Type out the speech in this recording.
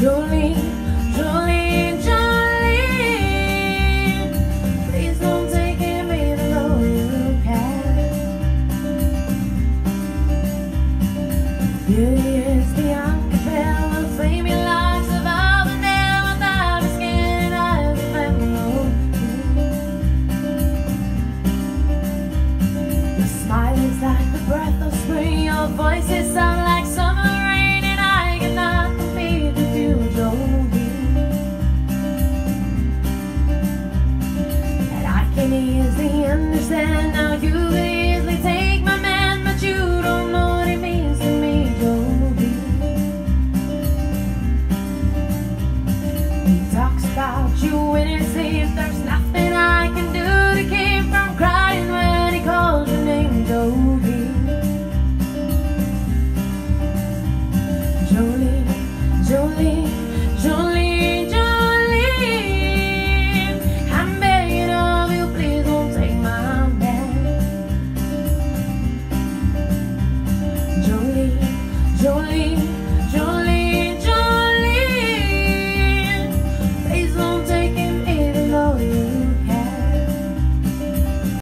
Jolene, Jolene, Jolene, please don't take me below you can. Beauty is the uncompelled and flaming lights of all the nail without a skin and eyes of melody. Your smile is like the breath of spring, your voices sound like summer rain, and I cannot compete with you, Jolene. And I can easily understand how you could easily take my man, but you don't know what it means to me, Jolene. He talks about you in his sleep, there's nothing I can do to keep from crying when he calls your name, Jolene.